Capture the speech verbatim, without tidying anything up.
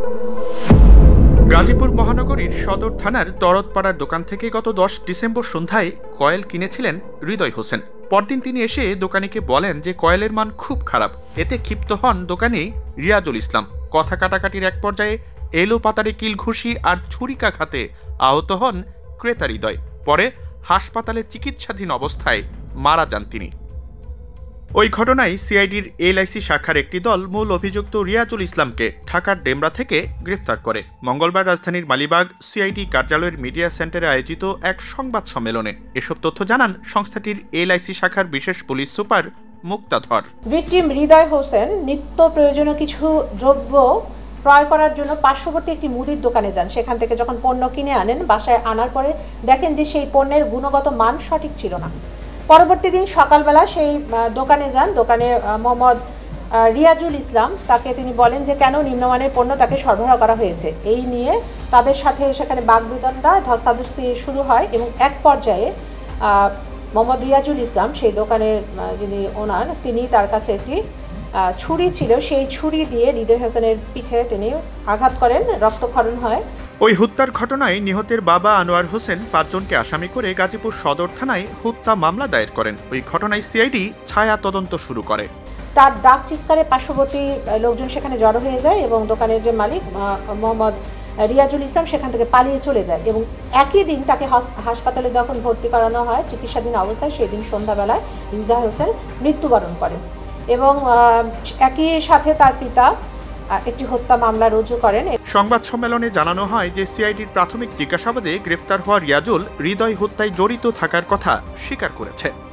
গাজীপুর মহানগরীর সদর থানার দরদপাড়ার দোকান থেকে গত দশ ডিসেম্বর সন্ধ্যায় কয়েল কিনেছিলেন হৃদয় হোসেন। পরদিন তিনি এসে দোকানিকে বলেন যে কয়েলের মান খুব খারাপ। এতে ক্ষিপ্ত হন দোকানি রিয়াজুল ইসলাম। কথা কাটাকাটির এক পর্যায়ে এলো পাতারে কিল ঘুষি আর ছুরিকাঘাতে আহত হন ক্রেতা হৃদয়। পরে হাসপাতালে চিকিৎসাধীন অবস্থায় মারা যান তিনি। ওই ঘটনায় সিআইডির এলআইসি শাখার একটি দল মূল অভিযুক্ত রিয়াজুল ইসলামকে ঢাকার ডেমরা থেকে গ্রেফতার করে। মঙ্গলবার রাজধানীর মালিবাগ সিআইডি কার্যালয়ের মিডিয়া সেন্টারে আয়োজিত এক সংবাদ সম্মেলনে এসব তথ্য জানান সংস্থাটির এলআইসি শাখার বিশেষ police super Muktadhar. Victim Hridoy Hossain নিত্য প্রয়োজনীয় কিছু দ্রব্য ক্রয় করার জন্য পার্শ্ববর্তী একটি মুদির দোকানে যান। সেখান থেকে যখন পণ্য কিনে আনেন, বাসায় আনার পরে দেখেন যে সেই পণ্যের গুণগত মান সঠিক ছিল না। পরবর্তী দিন সকালবেলা সেই দোকানে যান। দোকানে মোহাম্মদ রিয়াজুল ইসলাম, তাকে তিনি বলেন যে কেন নিম্নমানের পণ্য তাকে সরবরাহ করা হয়েছে। এই নিয়ে তাদের সাথে সেখানে বাগবিতণ্ডা ধস্তাধস্তি শুরু হয় এবং এক পর্যায়ে মোহাম্মদ রিয়াজুল ইসলাম, সেই দোকানের যিনি ওনার, তিনি তার কাছে একটি ছুরি ছিল, সেই ছুরি দিয়ে হৃদয় হোসেনের পিঠে তিনি আঘাত করেন, রক্তক্ষরণ হয়। ওই হত্যার ঘটনায় নিহতের বাবা আনোয়ার হোসেন পাঁচজনকে আসামি করে গাজীপুর সদর থানায় হত্যা মামলা দায়ের করেন। ওই ঘটনায় সিআইডি ছায়া তদন্ত শুরু করে। তার ডাক চিৎকারে পার্শ্ববর্তী লোকজন সেখানে জড়ো হয়ে যায় এবং দোকানের যে মালিক মোহাম্মদ রিয়াজুল ইসলাম সেখান থেকে পালিয়ে চলে যায় এবং একই দিন তাকে হাসপাতালে যখন ভর্তি করানো হয় চিকিৎসাধীন অবস্থায়, সেই দিন সন্ধ্যাবেলায় হৃদয় হোসেন মৃত্যুবরণ করেন এবং একই সাথে তার পিতা একটি হত্যা মামলা রুজু করেন। সংবাদ সম্মেলনে জানানো হয় যে সিআইডির প্রাথমিক জিজ্ঞাসাবাদে গ্রেফতার হওয়া রিয়াজুল হৃদয় হত্যায় জড়িত থাকার কথা স্বীকার করেছে।